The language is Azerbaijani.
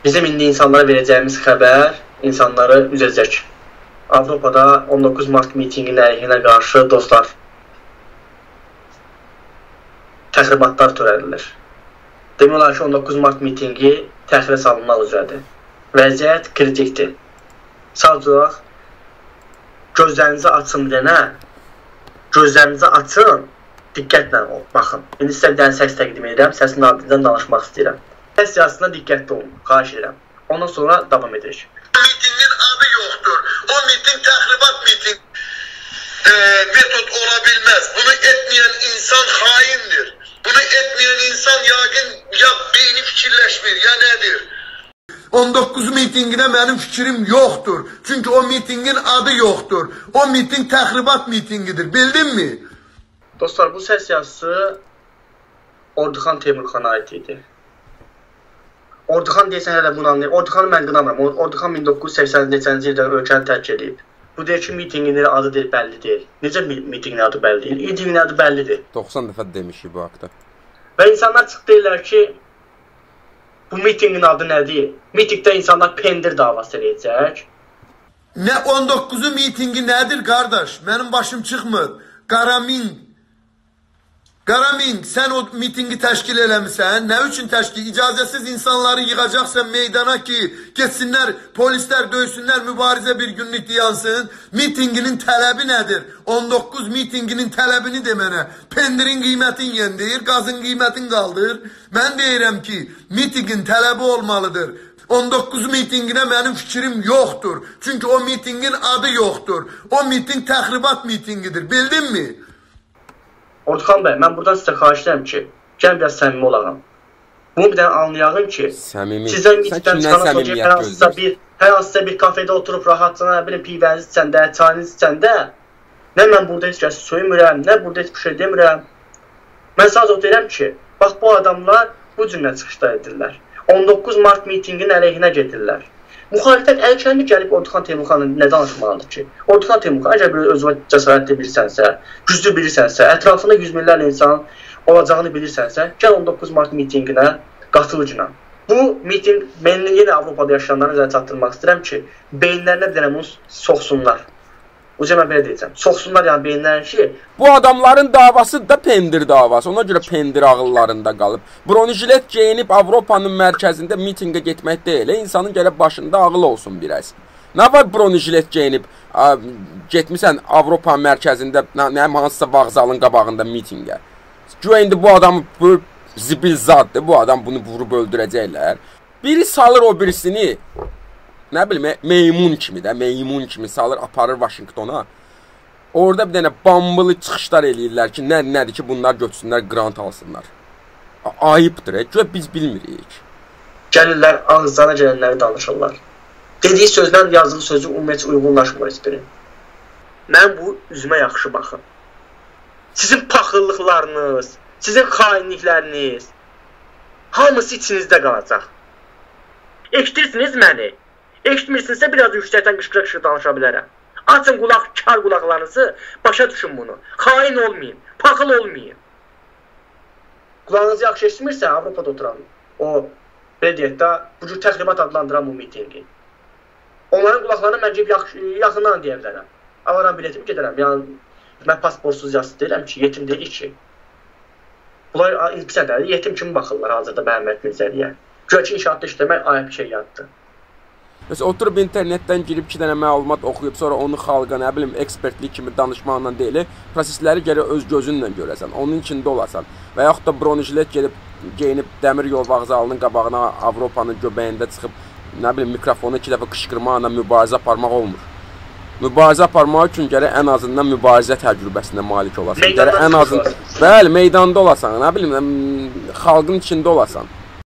Bizim indi insanlara verəcəyimiz xəbər insanları üzəcək. Avropada 19 mart mitinqinin əleyhinə qarşı dostlar təxribatlar törədilir. Demək olar ki, 19 mart mitinqi təxirə salınmaq üzrədir. Vəziyyət kritikdir. Sadəcə olaraq gözlərinizi açın denə, gözlərinizi açın, diqqətlə baxın. İndi sizə bir dənə səs təqdim edirəm, səsin ardından danışmaq istəyirəm. Səs yazısına diqqətli olun, xahiş edirəm. Ondan sonra davam edirik. Mitingin adı yoxdur. O miting təxribat miting metod ola bilməz. Bunu etməyən insan xaindir. Bunu etməyən insan yəqin ya beyni fikirləşmir, ya nədir? 19 mitinginə mənim fikrim yoxdur. Çünki o mitingin adı yoxdur. O miting təxribat mitingidir. Bildinmi? Dostlar, bu səs yazısı Orduxan Teymurxana aid idi. Orduxan deyəsən hələ bunu anlayır. Orduxanı mən qınamıram. Orduxan 1980-ci ildə ölkəni tərk edib. Bu deyir ki, mitingin adı bəlli deyil. Necə mitingin adı bəlli deyil? Mitingin adı bəllidir. 90 dəfə demişik bu haqda. Və insanlar çıxıb deyirlər ki, bu mitingin adı nədir? Mitingdə insanlar pendir davası eləyəcək. Nə 19-u mitingi nədir qardaş? Mənim başım çıxmır. Qaramin, sən o mitingi təşkil eləmirsən. Nə üçün təşkil? İcazəsiz insanları yığacaqsan meydana ki, geçsinlər, polislər döysünlər, mübarizə bir günlük yansın. Mitinginin tələbi nədir? 19 mitinginin tələbini de mənə. Pendirin qiymətin yendir, qazın qiymətin qaldır. Mən deyirəm ki, mitingin tələbi olmalıdır. 19 mitinginə mənim fikrim yoxdur. Çünki o mitingin adı yoxdur. O miting təxribat mitingidir. Bildinmi? Orduxan bəy, mən buradan sizə xahiş edirəm ki, gəl biraz səmimi olağım. Bunu bir dənə anlayağım ki, sizdən mitingdən çıxana sonra hər hansısa bir kafedə oturub rahatcana, nə bilim, pivəniz içəndə, çayınız içəndə, nə mən burada heç kəsi söymürəm, nə burada heç bir şey demirəm. Mən sadəcə deyirəm ki, bax bu adamlar bu cürlə çıxışlar edirlər. 19 mart mitingin əleyhinə gedirlər. Müxalifət əlkənli gəlib Orduxan Teymurxanı nə danışmalıdır ki? Orduxan Teymurxanı əgər bir özünə cəsarətli bilirsənsə, güclü bilirsənsə, ətrafında yüz minlərlə insan olacağını bilirsənsə, gəl 19 mart mitinginə qatılıcına. Bu miting, mən yenə Avropada yaşayanlara üzərə çatdırmaq istəyirəm ki, beyinlərinə bir dənə bunu soxsunlar. Uca mən belə deyəcəm. Soxsunlar yəni beyinlərin ki... Bu adamların davası da pendir davası. Ona görə pendir ağıllarında qalıb. Bronjilet geyinib Avropanın mərkəzində mitingə getmək deyil. İnsanın gəlib başında ağıl olsun biraz. Nə var bronjilet geyinib getmirsən Avropanın mərkəzində hansısa vağzalın qabağında mitingə? Güya indi bu adam zibil zaddır. Bu adam bunu vurub öldürəcəklər. Biri salır o birisini... Nə bilim, meymun kimi salır, aparır Vaşinqtona. Orada bir dənə bambılı çıxışlar eləyirlər ki, nədir ki, bunlar götürsünlər, grant alsınlar. Ayıbdır, güya biz bilmirik. Gəlirlər, ağızlarına gələnləri danışırlar. Dediyi sözlə yazdığı sözü ümumiyyətlə uyğunlaşmır heç biri. Mən bu üzümə yaxşı baxın. Sizin paxıllıqlarınız, sizin xainlikləriniz hamısı içinizdə qalacaq. Eşitirsiniz məni? Eşitmirsinizsə biraz yüksəkdən qışqırıq danışa bilərəm. Açın kar qulaqlarınızı, başa düşün bunu. Xain olmayın, paxıl olmayın. Qulağınızı yaxşı eşitmirsə, Avropada oturan o, belə deyək də, bu cür təxribat adlandıran bu mitingi. Onların qulaqlarına mən yaxından deyə bilərəm. Alaram biletimi gedərəm. Yəni, mən pasportsuz yazı deyirəm ki, yetim deyil ki. Bunlar pisədədir, yetim kimi baxırlar hazırda Məhəmməd Mirzəliyə. Güya ki, inşaatda işləmək ayıb bir şey yaddır. Mesela oturub internetdən girib 2 dənə məlumat oxuyub, sonra onu xalqa, nə bilim, ekspertlik kimi danışmaqla deyil, prosesləri gərək öz gözünlə görəsən, onun içində olasan. Və yaxud da bronjilet geyinib dəmir yol vağzalının qabağına, Avropanın göbəyində çıxıb, nə bilim, mikrofonu 2 dəfə qışqırmaqla mübarizə aparmaq olmur. Mübarizə aparmaq üçün gərək ən azından mübarizə təcrübəsinə malik olasan. Gərək ən azından, bəli, meydanda olasan, nə bilim, xalqın içində olasan.